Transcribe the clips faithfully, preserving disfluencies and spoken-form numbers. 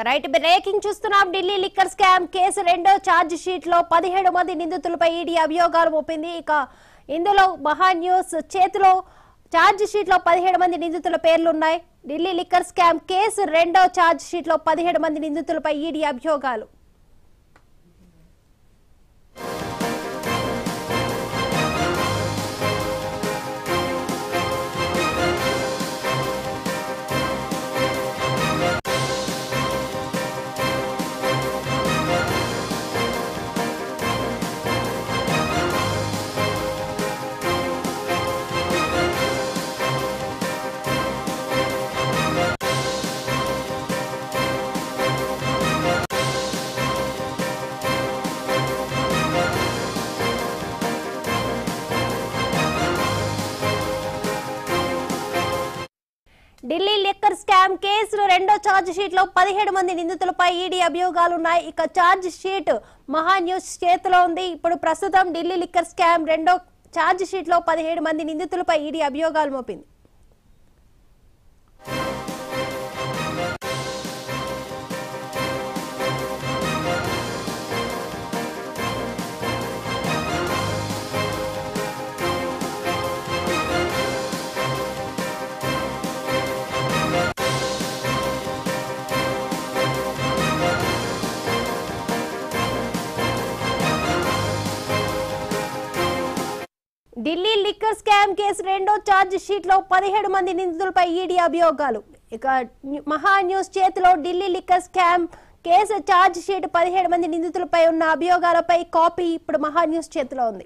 Right breaking చూస్తున్నాం. Delhi liquor scam case రెండో charge sheet లో పదిహేడు మంది నిందితులపై ఈడీ అభియోగాలు మోపింది. ఇక ఇందులో మహా న్యూస్ చేతిలో ఛార్జ్ షీట్ లో పదిహేడు మంది నిందితుల పేర్లున్నాయి. ఢిల్లీ లిక్కర్ స్కామ్ కేసు రెండో ఛార్జ్ షీట్ లో పదిహేడు మంది నిందితులపై ఈడీ అభియోగాలు. ఢిల్లీ లిక్కర్ స్కామ్ కేసులో రెండో ఛార్జ్ షీట్ లో పదిహేడు మంది నిందితులపై ఈడీ అభియోగాలున్నాయి. ఇక ఛార్జ్ షీట్ మహా న్యూస్ చేతిలో ఉంది. ఇప్పుడు ప్రస్తుతం ఢిల్లీ లిక్కర్ స్కామ్ రెండో ఛార్జ్ షీట్ లో పదిహేడు మంది నిందితులపై ఈడీ అభియోగాలు మోపింది. ఢిల్లీ లిక్కర్ స్కామ్ కేసు రెండో ఛార్జ్ షీట్ లో పదిహేడు మంది నిందితులపై ఈడీ అభియోగాలు. ఇక మహా న్యూస్ చేతిలో Delhi liquor scam case charge sheet పదిహేడు మంది నిందితులపై ఉన్న అభియోగాలపై కాపీ ఇప్పుడు మహా న్యూస్ చేతిలో ఉంది.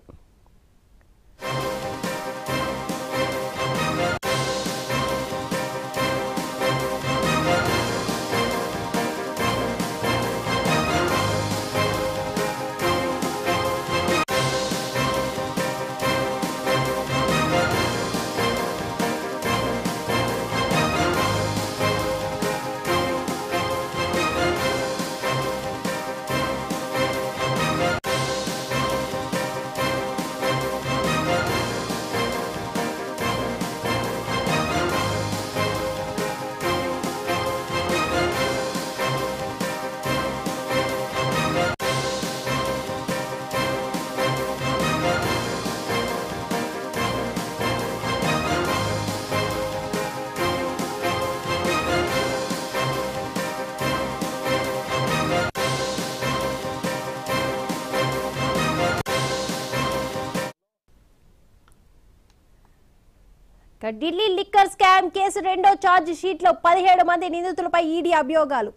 ఢిల్లీ లిక్కర్ స్కామ్ కేసు రెండో ఛార్జ్ షీట్ లో పదిహేడు మంది నిందితులపై ఈడీ అభియోగాలు.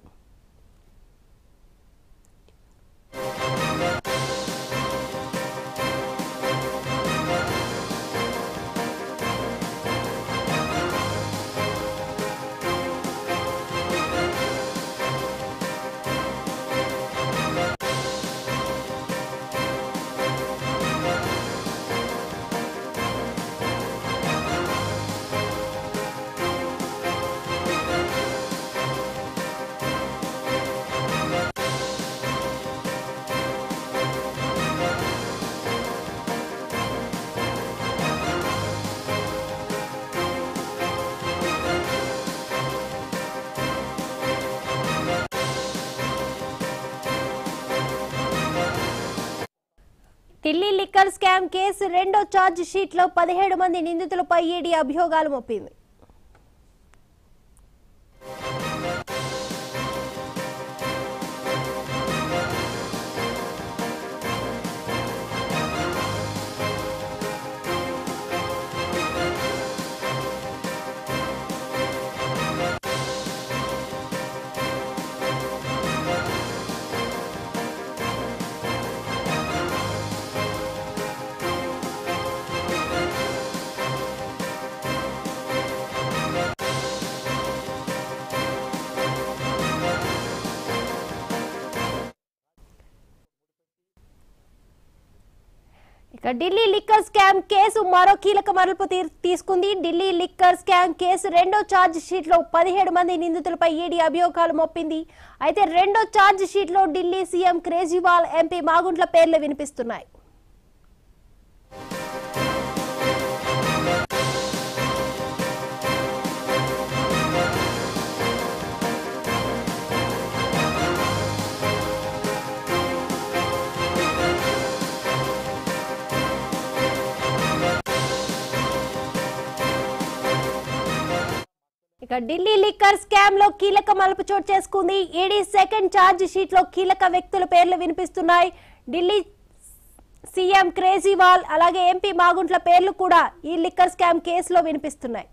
ఢిల్లీ లిక్కర్ స్కామ్ కేసు రెండో ఛార్జ్ షీట్ లో పదిహేడు మంది నిందితులపై ఈడీ అభియోగాలు మోపింది. ఇక ఢిల్లీ లిక్కర్ స్కామ్ కేసు మరో కీలక మలుపు తీసుకుంది. ఢిల్లీ లిక్కర్ స్కామ్ కేసు రెండో ఛార్జ్ షీట్ లో పదిహేడు మంది నిందితులపై ఈడీ అభియోగాలు మోపింది. అయితే రెండో ఛార్జ్ షీట్ లో ఢిల్లీ సీఎం కేజ్రీవాల్, ఎంపీ మాగుంట్ల పేర్లు వినిపిస్తున్నాయి. ఇక ఢిల్లీ లిక్కర్ స్కామ్ లో కీలక మలుపు చోటు చేసుకుంది. ఈడీ సెకండ్ ఛార్జ్ షీట్ లో కీలక వ్యక్తుల పేర్లు వినిపిస్తున్నాయి. ఢిల్లీ సీఎం కేజ్రీవాల్ అలాగే ఎంపీ మాగుంట్ల పేర్లు కూడా ఈ లిక్కర్ స్కామ్ కేసులో వినిపిస్తున్నాయి.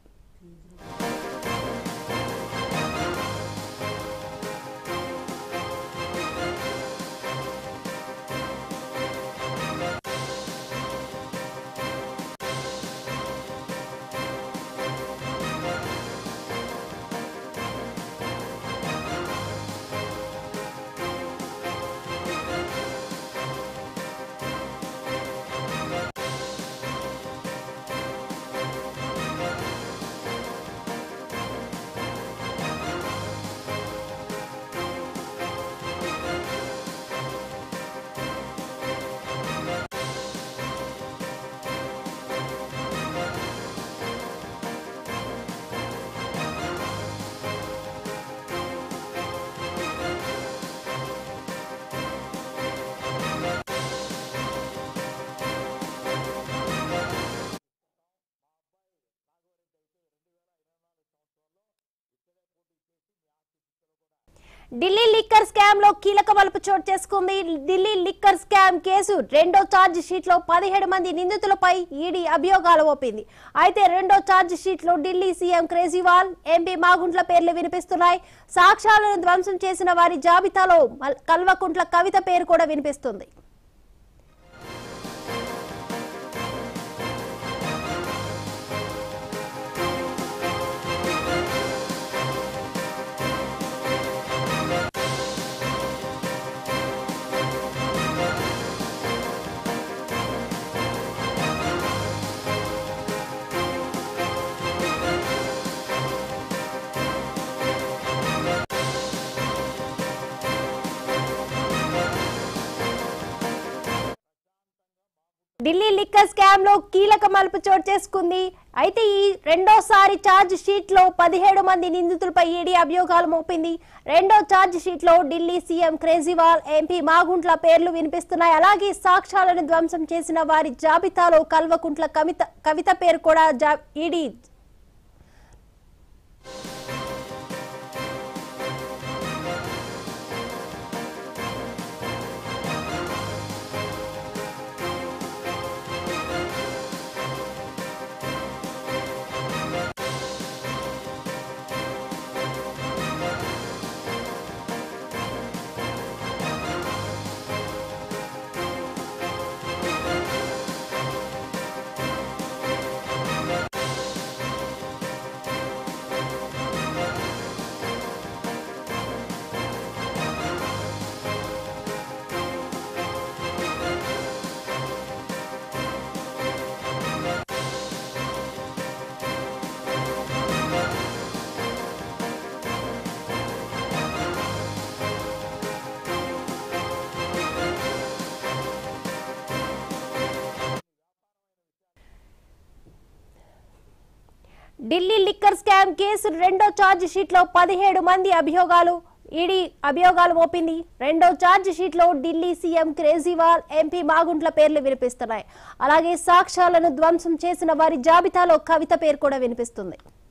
ఢిల్లీ లిక్కర్ స్కామ్ లో కీలక మలుపు చోటు చేసుకుంది. ఢిల్లీ లిక్కర్ స్కామ్ కేసు రెండో ఛార్జ్ షీట్ లో పదిహేడు మంది నిందితులపై ఈడీ అభియోగాలు మోపింది. అయితే రెండో ఛార్జ్ షీట్ లో ఢిల్లీ సీఎం కేజ్రీవాల్, ఎంపీ మాగుంట్ల పేర్లు వినిపిస్తున్నాయి. సాక్ష్యాలను ధ్వంసం చేసిన వారి జాబితాలో కల్వకుంట్ల కవిత పేరు కూడా వినిపిస్తుంది. ఢిల్లీ లిక్కర్ స్కామ్ లో కీలక మలుపు చోటు చేసుకుంది. అయితే ఈ రెండోసారి ఛార్జ్ షీట్ లో పదిహేడు మంది నిందితులపై ఈడీ అభియోగాలు మోపింది. రెండో ఛార్జ్ షీట్ లో ఢిల్లీ సీఎం కేజ్రీవాల్, ఎంపీ మాగుంట్ల పేర్లు వినిపిస్తున్నాయి. అలాగే సాక్ష్యాలను ధ్వంసం చేసిన వారి జాబితాలో కల్వకుంట్ల కవిత కవిత పేరు కూడా ED Delhi liquor scam case రెండో ఛార్జ్ షీట్ లో పదిహేడు మంది అభియోగాలు ఈడీ అభియోగాలు మోపింది. రెండో ఛార్జ్ షీట్ లో ఢిల్లీ సీఎం కేజ్రీవాల్, ఎంపీ మాగుంట్ల పేర్లు వినిపిస్తున్నాయి. అలాగే సాక్ష్యాలను ధ్వంసం చేసిన వారి జాబితాలో కవిత పేరు కూడా వినిపిస్తుంది.